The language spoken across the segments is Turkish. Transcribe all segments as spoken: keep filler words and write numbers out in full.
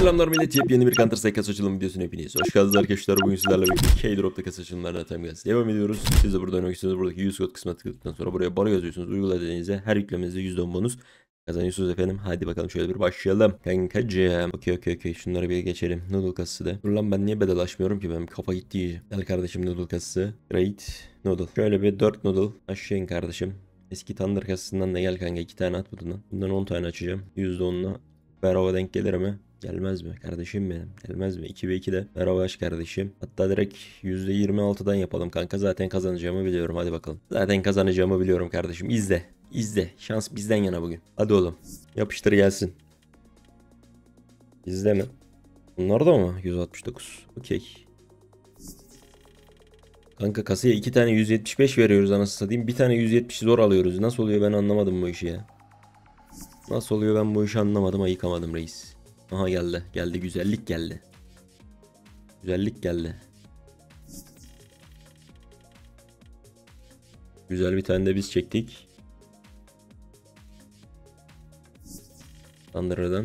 Selamlar millet, yepyeni bir Counter Strike kasa açılım videosuna hepiniz hoş geldiniz arkadaşlar. Bugün sizlerle birlikte K-Drop'ta kasa açılımlarına tam gaz devam ediyoruz. Siz de burada oynamak istiyorsanız buradaki yüz kod kısmına tıkladıktan sonra buraya baro yazıyorsunuz. Uyguladığınızda her yüklemenizde yüzde on bonus kazanıyorsunuz efendim. Hadi bakalım şöyle bir başlayalım. Kankacığım. Okey okey okey, şunlara bir geçelim. Noodle kasası da. Dur lan, ben niye bedel açmıyorum ki, benim kafa gitti iyice. Gel kardeşim, noodle kasası. Great noodle. Şöyle bir dört noodle aşağı in kardeşim. Eski Thunder kasasından da gel kanka, iki tane at bundan. Bundan on tane açacağım. yüzde onla bedava denk gelir mi? Gelmez mi kardeşim benim? Gelmez mi? iki ve iki de Merhaba kardeşim. Hatta direkt yüzde yirmi altıdan yapalım kanka. Zaten kazanacağımı biliyorum. Hadi bakalım. Zaten kazanacağımı biliyorum kardeşim. İzle. İzle. Şans bizden yana bugün. Hadi oğlum. Yapıştır gelsin. İzle mi? Bunlar da mı? yüz altmış dokuz. Okey. Kanka kasaya iki tane yüz yetmiş beş veriyoruz anasını satayım. Bir tane yüz yetmiş zor alıyoruz. Nasıl oluyor ben anlamadım bu işi ya. Nasıl oluyor ben bu işi anlamadım. Ayıkamadım reis. Aha geldi. Geldi. Güzellik geldi. Güzellik geldi. Güzel bir tane de biz çektik. Thunder'dan.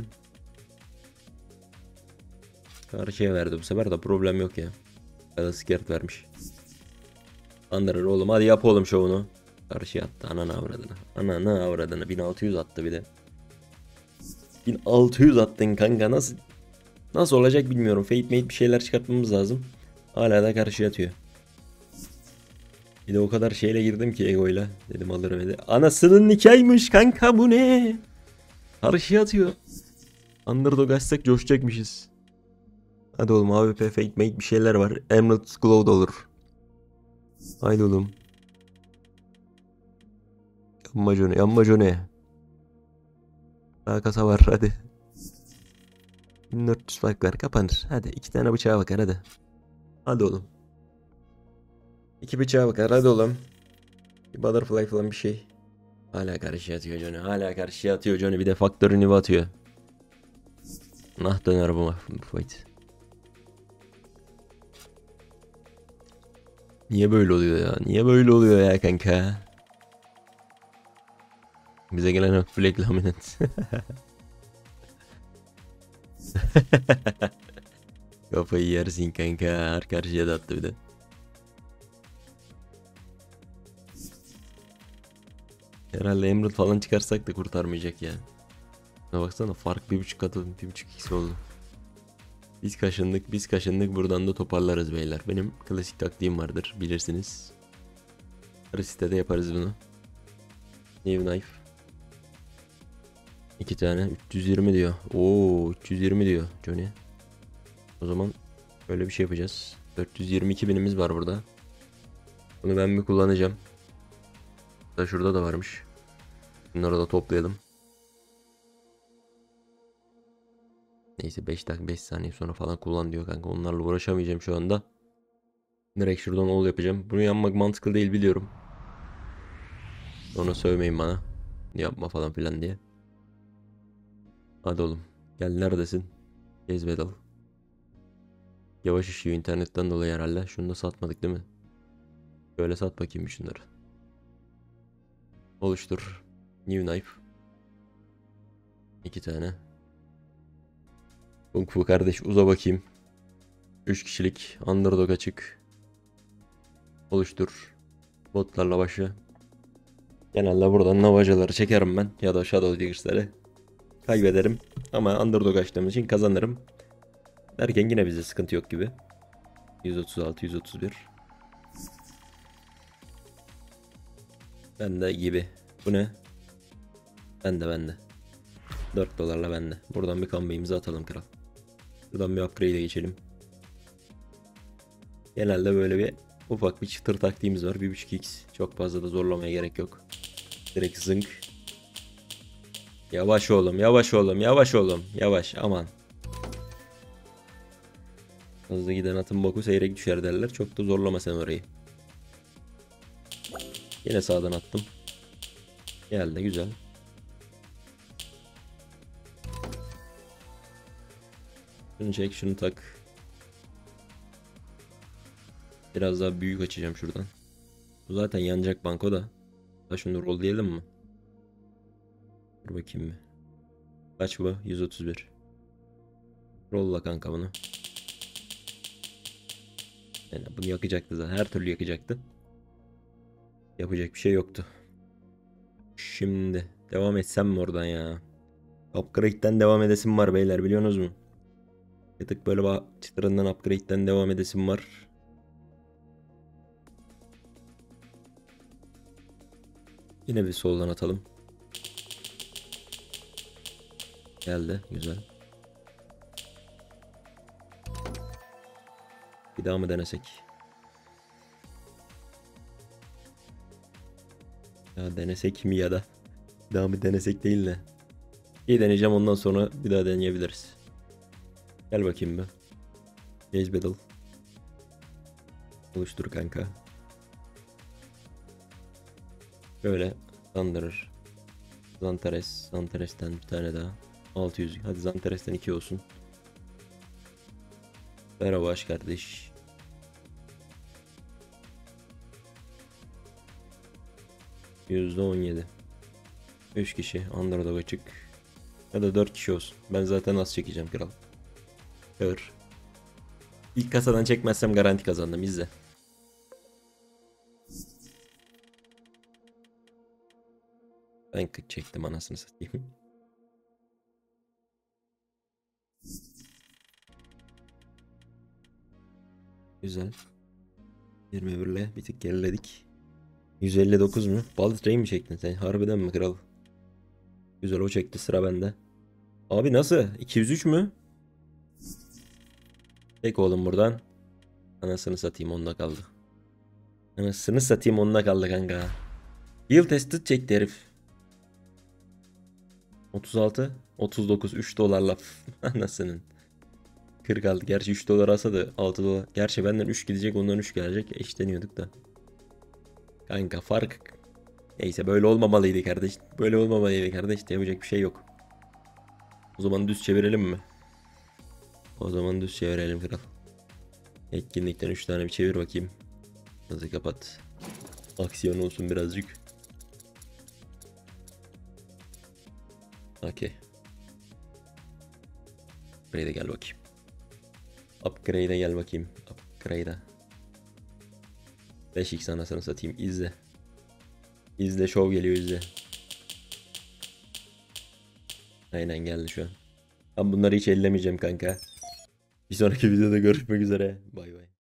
Karşıya verdi bu sefer de, problem yok ya. Ya da skirt vermiş. Thunder oğlum, hadi yap oğlum şovunu. Karşıya attı. Ananı avradını. Ananı avradını. bin altı yüz attı bir de. bin altı yüz attın kanka, nasıl? Nasıl olacak bilmiyorum. Fate mate bir şeyler çıkartmamız lazım. Hala da karşıya atıyor. Bir de o kadar şeyle girdim ki egoyla. Dedim alırım dedi. Anasının nikahıymış kanka, bu ne? Karşıya atıyor. Underdog açsak coşacakmışız. Hadi oğlum, A W P fake make bir şeyler var. Emerald Glow da olur. Haydi oğlum. Yanma Johnny, yanma Johnny. Daha kasa var hadi. bin dört yüz fark var, kapanır. Hadi iki tane bıçağa bakar hadi. Hadi oğlum. İki bıçağa bakar hadi oğlum. Bir butterfly falan bir şey. Hala karşıya atıyor Johnny. Hala karşıya atıyor Johnny. Bir de faktörü nive atıyor. Nah döner bu fight. Niye böyle oluyor ya? Niye böyle oluyor ya kanka? Bize gelen Black Laminate. Kafayı yersin kanka. Her karşıya da attı bir de. Herhalde Emerald falan çıkarsak da kurtarmayacak ya. Ya baksana, fark bir buçuk katı, bir buçuk x oldu. Biz kaşındık, biz kaşındık. Buradan da toparlarız beyler. Benim klasik taktiğim vardır, bilirsiniz. Her sitede yaparız bunu. New knife. İki tane üç yüz yirmi diyor. Oo üç yüz yirmi diyor Johnny. O zaman böyle bir şey yapacağız. dört yüz yirmi iki binimiz var burada. Bunu ben bir kullanacağım. Da şurada da varmış. Bunları da toplayalım. Neyse beş dakika beş saniye sonra falan kullan diyor kanka. Onlarla uğraşamayacağım şu anda. Direkt şuradan ol yapacağım. Bunu yapmak mantıklı değil biliyorum. Sonra sövmeyin bana. Yapma falan filan diye. Hadi oğlum. Gel, neredesin? Gez bedel. Yavaş işiyor internetten dolayı herhalde. Şunu da satmadık değil mi? Böyle sat bakayım şunları. Oluştur. New knife. İki tane. Kung Fu kardeş uza bakayım. Üç kişilik underdog açık. Oluştur. Botlarla başla. Genelde buradan navacaları çekerim ben. Ya da Shadow Diggers'ları. Kaybederim. Ama underdog açtığım için kazanırım. Derken yine bize sıkıntı yok gibi. yüz otuz altı yüz otuz bir. Ben de gibi. Bu ne? Ben de ben de. dört dolarla ben de. Buradan bir comeback'imizi atalım kral. Buradan bir upgrade'e geçelim. Genelde böyle bir ufak bir çıtır taktiğimiz var. bir buçuk x. Çok fazla da zorlamaya gerek yok. Direkt zınk. Yavaş oğlum, yavaş oğlum, yavaş oğlum. Yavaş, aman. Hızlı giden atın boku seyrek düşer derler. Çok da zorlama sen orayı. Yine sağdan attım. Geldi, güzel. Şunu çek, şunu tak. Biraz daha büyük açacağım şuradan. Bu zaten yanacak banko da. Da şunu roll diyelim mi? Dur bakayım bir. Kaç bu? yüz otuz bir. Rolla kanka bunu. Yani bunu yakacaktı zaten. Her türlü yakacaktı. Yapacak bir şey yoktu. Şimdi devam etsem mi oradan ya? Upgrade'den devam edesim var beyler, biliyorsunuz mu? Bir tık böyle ba- çıtırından upgrade'den devam edesim var. Yine bir soldan atalım. Geldi. Güzel. Bir daha mı denesek? Ya denesek mi ya da? Bir daha mı denesek değil de. İyi, deneyeceğim, ondan sonra bir daha deneyebiliriz. Gel bakayım bir. Gage Battle. Oluştur kanka. Böyle Thunderer. Zantares. Zantares'ten bir tane daha. altı yüz. Hadi Zantares'ten iki olsun. Merhaba aşk kardeş. yüzde on yedi. üç kişi. Underdog açık. Ya da dört kişi olsun. Ben zaten az çekeceğim kral. Kör. İlk kasadan çekmezsem garanti kazandım. İzle. Ben kırk çektim, anasını satayım. Güzel. yirmi bir ile bir tık geriledik. yüz elli dokuz mu? Bald Ray mi çektin sen? Harbiden mi kral? Güzel, o çekti, sıra bende. Abi nasıl? iki yüz üç mü? Tek oğlum buradan. Anasını satayım, onda kaldı. Anasını satayım, onda kaldı kanka. Yıl testi çekti herif. otuz altı. otuz dokuz. üç dolarla. Anasının. kırk aldı. Gerçi üç dolar alsa da altı dolar. Gerçi benden üç gidecek, ondan üç gelecek. Eşleniyorduk da. Kanka fark. Neyse, böyle olmamalıydı kardeş. Böyle olmamalıydı kardeş. Yapacak bir şey yok. O zaman düz çevirelim mi? O zaman düz çevirelim kral. Etkinlikten üç tane bir çevir bakayım. Hızlı kapat. Aksiyon olsun birazcık. Okey. Upgrade'e gel bakayım. Upgrade'e gel bakayım. Upgrade'e. beş x anasını satayım. İzle. İzle, şov geliyor, izle. Aynen geldi şu an. Ben bunları hiç ellemeyeceğim kanka. Bir sonraki videoda görüşmek üzere. Bay bay.